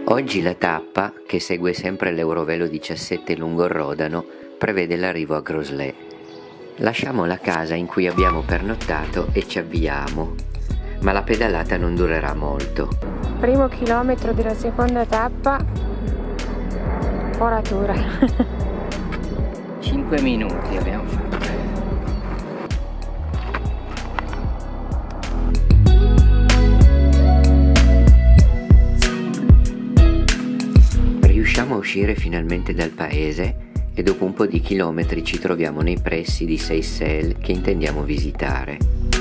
Oggi la tappa, che segue sempre l'Eurovelo 17 lungo il Rodano, prevede l'arrivo a Groslay. Lasciamo la casa in cui abbiamo pernottato e ci avviamo, ma la pedalata non durerà molto. Primo chilometro della seconda tappa, foratura. 5 minuti abbiamo fatto. Riusciamo a uscire finalmente dal paese e dopo un po' di chilometri ci troviamo nei pressi di Seyssel che intendiamo visitare.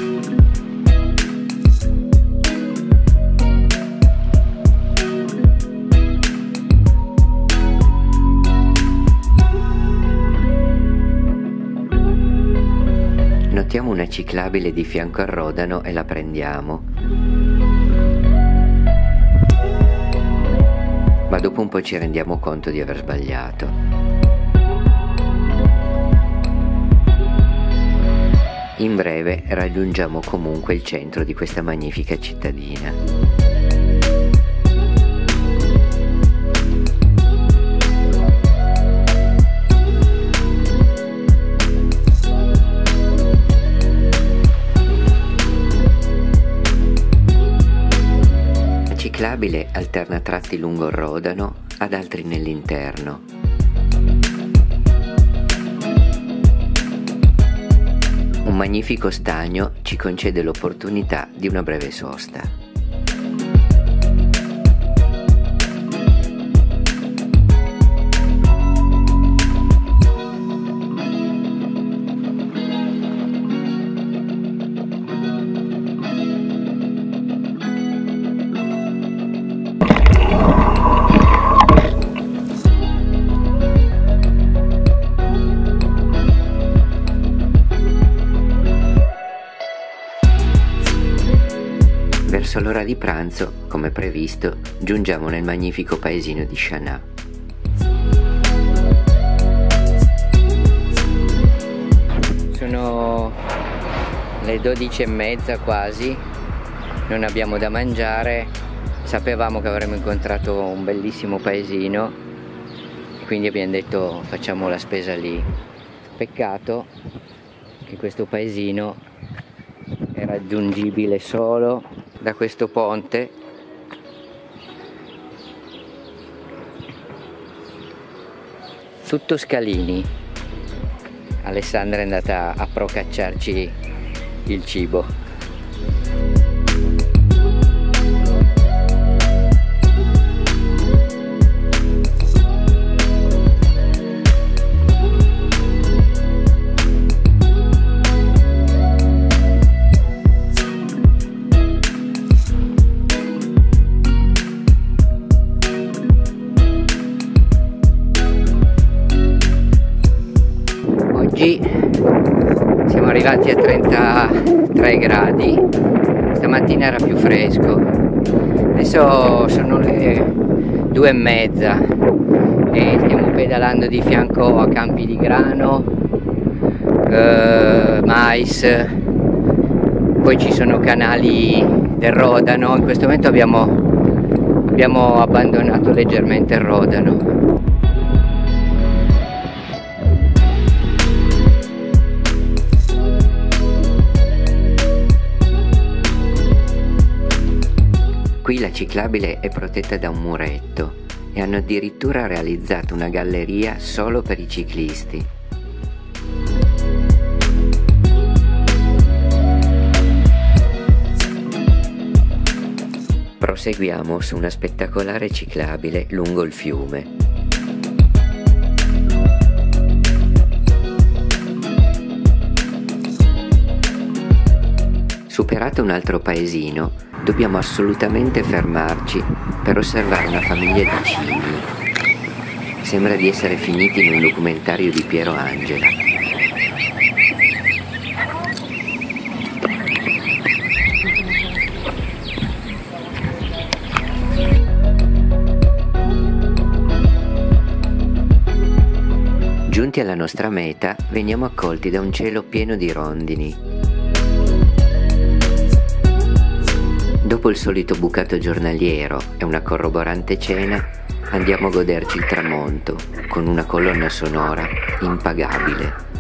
Notiamo una ciclabile di fianco al Rodano e la prendiamo. Ma dopo un po' ci rendiamo conto di aver sbagliato. In breve raggiungiamo comunque il centro di questa magnifica cittadina. La ciclabile alterna tratti lungo il Rodano ad altri nell'interno. Un magnifico stagno ci concede l'opportunità di una breve sosta. Verso l'ora di pranzo, come previsto, giungiamo nel magnifico paesino di Chanat. Sono le 12:30 quasi, non abbiamo da mangiare, sapevamo che avremmo incontrato un bellissimo paesino, quindi abbiamo detto facciamo la spesa lì. Peccato che questo paesino è raggiungibile solo da questo ponte tutto scalini. Alessandra è andata a procacciarci il cibo. Oggi siamo arrivati a 33 gradi, stamattina era più fresco, adesso sono le 2:30 e stiamo pedalando di fianco a campi di grano, mais, poi ci sono canali del Rodano. In questo momento abbiamo abbandonato leggermente il Rodano. Qui la ciclabile è protetta da un muretto e hanno addirittura realizzato una galleria solo per i ciclisti. Proseguiamo su una spettacolare ciclabile lungo il fiume. Superato un altro paesino, dobbiamo assolutamente fermarci per osservare una famiglia di cigni. Sembra di essere finiti in un documentario di Piero Angela. Giunti alla nostra meta, veniamo accolti da un cielo pieno di rondini. Dopo il solito bucato giornaliero e una corroborante cena, andiamo a goderci il tramonto con una colonna sonora impagabile.